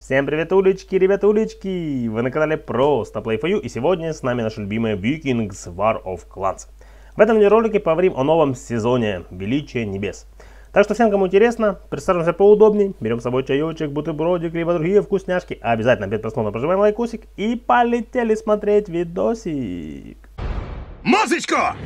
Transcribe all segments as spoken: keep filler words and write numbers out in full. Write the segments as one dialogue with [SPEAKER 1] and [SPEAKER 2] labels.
[SPEAKER 1] Всем привет, улички, ребятулечки! Вы на канале Просто Play For You, и сегодня с нами наша любимая Vikings War of Clans. В этом видеоролике поговорим о новом сезоне Величие Небес. Так что всем, кому интересно, присаживаемся поудобнее, берем с собой чаечек, бутербродик, либо другие вкусняшки. Обязательно перед просмотром прожимаем лайкосик и полетели смотреть видосик.
[SPEAKER 2] Музычка!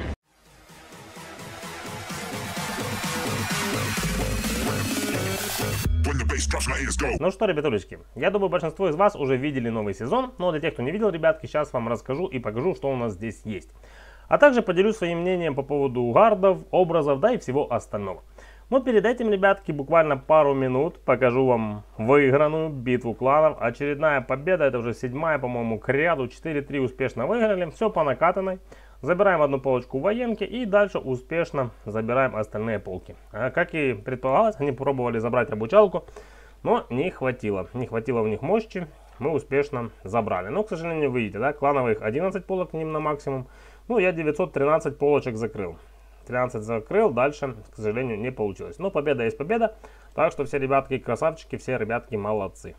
[SPEAKER 1] Ну что, ребятулечки, я думаю, большинство из вас уже видели новый сезон, но для тех, кто не видел, ребятки, сейчас вам расскажу и покажу, что у нас здесь есть. А также поделюсь своим мнением по поводу гардов, образов, да и всего остального. Но перед этим, ребятки, буквально пару минут покажу вам выигранную битву кланов. Очередная победа, это уже седьмая, по-моему, к ряду, четыре три успешно выиграли, все по накатанной. Забираем одну полочку в военке и дальше успешно забираем остальные полки. А как и предполагалось, они пробовали забрать обучалку, но не хватило. Не хватило у них мощи, мы успешно забрали. Но, к сожалению, видите, да, клановых одиннадцать полок к ним на максимум. Ну, я девятьсот тринадцать полочек закрыл. тринадцать закрыл, дальше, к сожалению, не получилось. Но победа есть победа, так что все ребятки красавчики, все ребятки молодцы.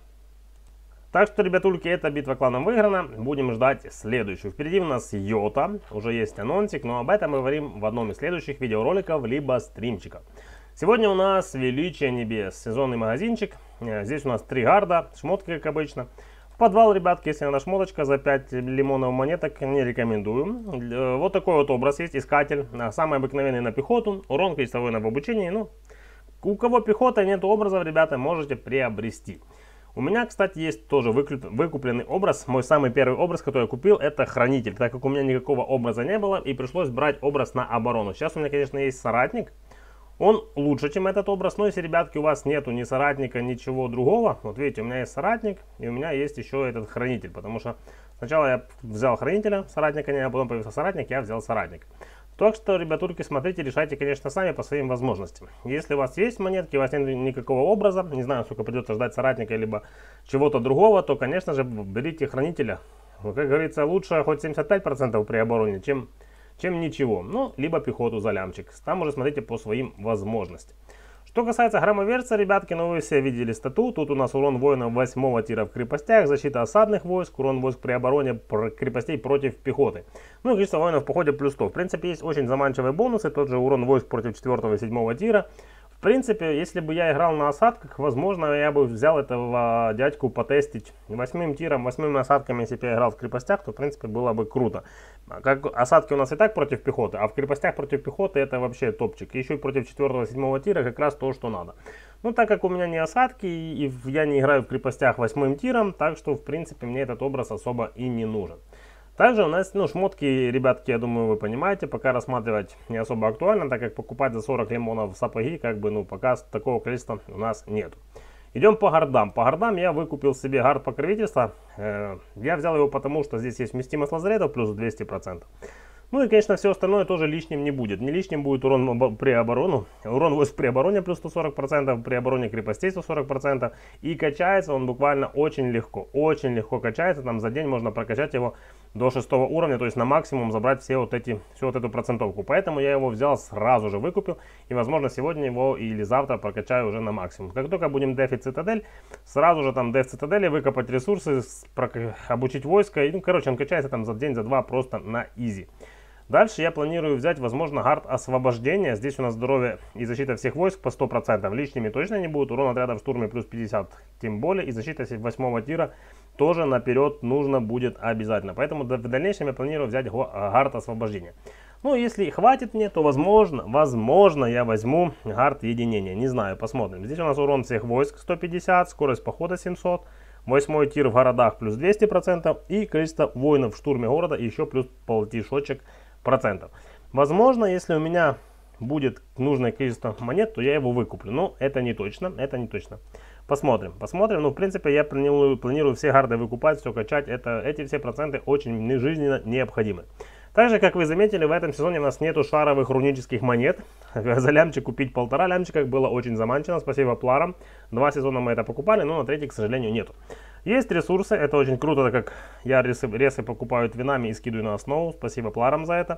[SPEAKER 1] Так что, ребятульки, эта битва кланом выиграна. Будем ждать следующую. Впереди у нас Йота. Уже есть анонсик, но об этом мы говорим в одном из следующих видеороликов, либо стримчиков. Сегодня у нас Величие Небес. Сезонный магазинчик. Здесь у нас три гарда. Шмотки, как обычно. В подвал, ребятки, если надо шмоточка за пять лимонов монеток, не рекомендую. Вот такой вот образ есть. Искатель. Самый обыкновенный на пехоту. Урон количество воинов в обучении. Ну, у кого пехота нет образов, ребята, можете приобрести. У меня, кстати, есть тоже выкупленный образ. Мой самый первый образ, который я купил, это Хранитель. Так как у меня никакого образа не было, и пришлось брать образ на оборону. Сейчас у меня, конечно, есть Соратник. Он лучше, чем этот образ. Но если, ребятки, у вас нету ни Соратника, ничего другого. Вот видите, у меня есть Соратник, и у меня есть еще этот Хранитель. Потому что сначала я взял Хранителя, Соратника не, а потом появился Соратник, я взял Соратник. Так что, ребятульки, смотрите, решайте, конечно, сами по своим возможностям. Если у вас есть монетки, у вас нет никакого образа, не знаю, сколько придется ждать Соратника, либо чего-то другого, то, конечно же, берите Хранителя. Как говорится, лучше хоть семьдесят пять процентов при обороне, чем, чем ничего. Ну, либо пехоту за лямчик. Там уже смотрите по своим возможностям. Что касается громоверца, ребятки, ну вы все видели стату. Тут у нас урон воинов восьмого тира в крепостях, защита осадных войск, урон войск при обороне крепостей против пехоты. Ну и количество воинов в походе плюс сто. В принципе, есть очень заманчивые бонусы, тот же урон войск против четвёртого и седьмого тира. В принципе, если бы я играл на осадках, возможно, я бы взял этого дядьку потестить восьмым тиром, восьмыми осадками. Если бы я играл в крепостях, то, в принципе, было бы круто. Как осадки у нас и так против пехоты, а в крепостях против пехоты это вообще топчик. Еще и против четвёртого и седьмого тира как раз то, что надо. Ну, так как у меня не осадки, и я не играю в крепостях восьмым тиром, так что, в принципе, мне этот образ особо и не нужен. Также у нас, ну, шмотки, ребятки, я думаю, вы понимаете, пока рассматривать не особо актуально, так как покупать за сорок лимонов сапоги, как бы, ну, пока такого количества у нас нет. Идем по гардам. По гардам я выкупил себе гард покровительства. Э, я взял его потому, что здесь есть вместимость лазаретов плюс двести процентов. Ну и, конечно, все остальное тоже лишним не будет. Не лишним будет урон при оборону. Урон войск при обороне плюс сто сорок процентов, при обороне крепостей сто сорок процентов. И качается он буквально очень легко. Очень легко качается. Там за день можно прокачать его до шестого уровня. То есть на максимум забрать все вот эти, всю вот эту процентовку. Поэтому я его взял, сразу же выкупил. И, возможно, сегодня его или завтра прокачаю уже на максимум. Как только будем дефить цитадель, сразу же там деф цитадели, выкопать ресурсы, обучить войско. И, ну, короче, он качается там за день, за два просто на изи. Дальше я планирую взять, возможно, гард освобождения. Здесь у нас здоровье и защита всех войск по сто процентов. Лишними точно не будет. Урон отряда в штурме плюс пятьдесят, тем более. И защита восьмого тира тоже наперед нужно будет обязательно. Поэтому в дальнейшем я планирую взять гард освобождения. Ну, если хватит мне, то возможно, возможно, я возьму гард единения. Не знаю, посмотрим. Здесь у нас урон всех войск сто пятьдесят, скорость похода семьсот. Восьмой тир в городах плюс двести процентов. И количество воинов в штурме города еще плюс полтишочек процентов. Возможно, если у меня будет нужное количество монет, то я его выкуплю. Но это не точно, это не точно. Посмотрим, посмотрим. Ну, в принципе, я планирую, планирую все гарды выкупать, все качать. Это, эти все проценты очень жизненно необходимы. Также, как вы заметили, в этом сезоне у нас нету шаровых рунических монет. За лямчик купить полтора лямчика было очень заманчиво. Спасибо пларам. Два сезона мы это покупали, но на третий, к сожалению, нету. Есть ресурсы, это очень круто, так как я ресы, ресы покупаю твинами и скидываю на основу. Спасибо пларам за это.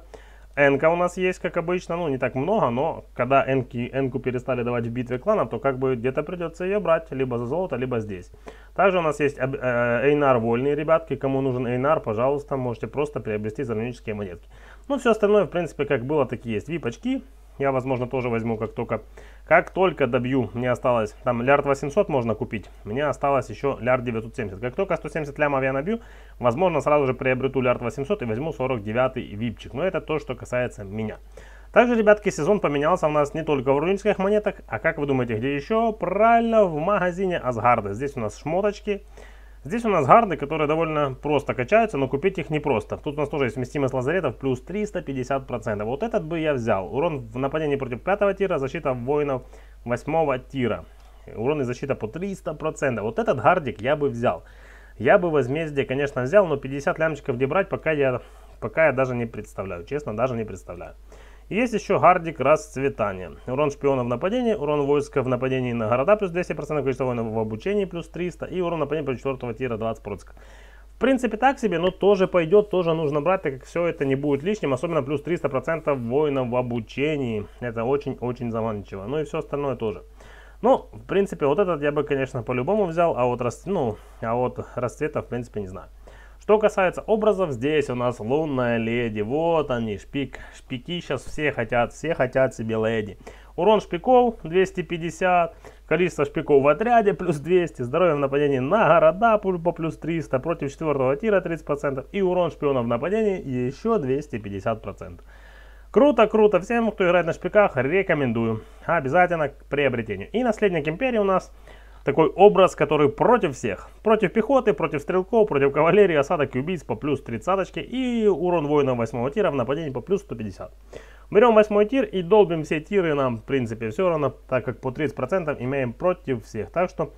[SPEAKER 1] Энка у нас есть, как обычно, ну не так много, но когда энки, энку перестали давать в битве кланов, то как бы где-то придется ее брать, либо за золото, либо здесь. Также у нас есть э, Эйнар вольный, ребятки, кому нужен Эйнар, пожалуйста, можете просто приобрести за рунические монетки. Ну все остальное, в принципе, как было, так и есть. Вип-очки я, возможно, тоже возьму, как только, как только добью, мне осталось, там лярд восемьсот можно купить, мне осталось еще лярд девятьсот семьдесят. Как только сто семьдесят лямов я набью, возможно, сразу же приобрету лярд восемьсот и возьму сорок девятый випчик. Но это то, что касается меня. Также, ребятки, сезон поменялся у нас не только в рунических монетах, а как вы думаете, где еще? Правильно, в магазине Асгарда. Здесь у нас шмоточки. Здесь у нас гарды, которые довольно просто качаются, но купить их непросто. Тут у нас тоже есть вместимость лазаретов плюс триста пятьдесят процентов. Вот этот бы я взял. Урон в нападении против пятого тира, защита воинов восьмого тира. Урон и защита по триста процентов. Вот этот гардик я бы взял. Я бы возмездие, конечно, взял, но пятьдесят лямчиков где брать, пока я, пока я даже не представляю. Честно, даже не представляю. Есть еще гардик расцветания. Урон шпионов в нападении, урон войска в нападении на города плюс двести процентов, количество воинов в обучении плюс триста и урон нападения против четвёртого тира двадцать процентов. В принципе так себе, но тоже пойдет, тоже нужно брать, так как все это не будет лишним, особенно плюс триста процентов воинов в обучении. Это очень-очень заманчиво. Ну и все остальное тоже. Ну, в принципе, вот этот я бы, конечно, по-любому взял, а вот, рас... ну, а вот расцвета, в принципе, не знаю. Что касается образов, здесь у нас лунная леди. Вот они, шпик. Шпики сейчас все хотят, все хотят себе леди. Урон шпиков двести пятьдесят, количество шпиков в отряде плюс двести, здоровье в нападении на города по плюс триста, против четвёртого тира тридцать процентов и урон шпионов в нападении еще двести пятьдесят процентов. Круто, круто. Всем, кто играет на шпиках, рекомендую. Обязательно к приобретению. И наследник империи у нас такой образ, который против всех. Против пехоты, против стрелков, против кавалерии, осадок и убийц по плюс тридцать и урон воинов восьмого тира в нападении по плюс сто пятьдесят. Берем восьмой тир и долбим все тиры, нам в принципе все равно, так как по тридцать процентов имеем против всех. Так что,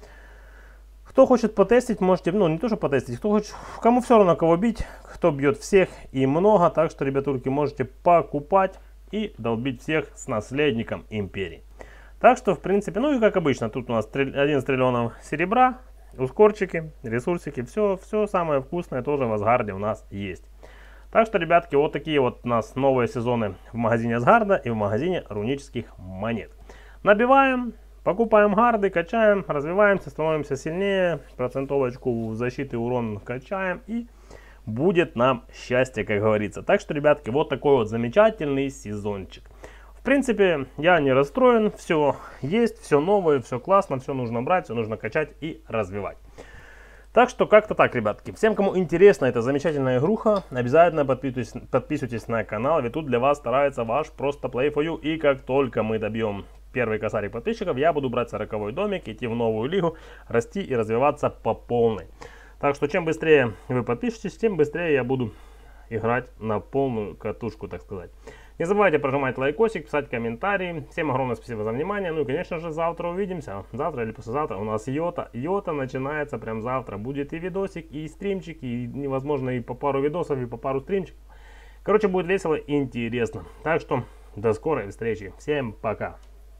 [SPEAKER 1] кто хочет потестить, можете, ну не то что потестить, кто хочет, кому все равно кого бить, кто бьет всех и много. Так что, ребятульки, можете покупать и долбить всех с наследником империи. Так что, в принципе, ну и как обычно, тут у нас одиннадцать триллионов серебра, ускорчики, ресурсики, все, все самое вкусное тоже в Асгарде у нас есть. Так что, ребятки, вот такие вот у нас новые сезоны в магазине Асгарда и в магазине рунических монет. Набиваем, покупаем гарды, качаем, развиваемся, становимся сильнее, процентовочку защиты урон качаем и будет нам счастье, как говорится. Так что, ребятки, вот такой вот замечательный сезончик. В принципе, я не расстроен, все есть, все новое, все классно, все нужно брать, все нужно качать и развивать. Так что как-то так, ребятки. Всем, кому интересна эта замечательная игруха, обязательно подписывайтесь, подписывайтесь на канал, ведь тут для вас старается ваш просто Play for You. И как только мы добьем первый косарик подписчиков, я буду брать сороковой домик, идти в новую лигу, расти и развиваться по полной. Так что чем быстрее вы подпишетесь, тем быстрее я буду играть на полную катушку, так сказать. Не забывайте прожимать лайкосик, писать комментарии. Всем огромное спасибо за внимание. Ну и, конечно же, завтра увидимся. Завтра или послезавтра у нас йота. Йота начинается прям завтра. Будет и видосик, и стримчик, и, невозможно, и по пару видосов, и по пару стримчиков. Короче, будет весело и интересно. Так что, до скорой встречи. Всем пока.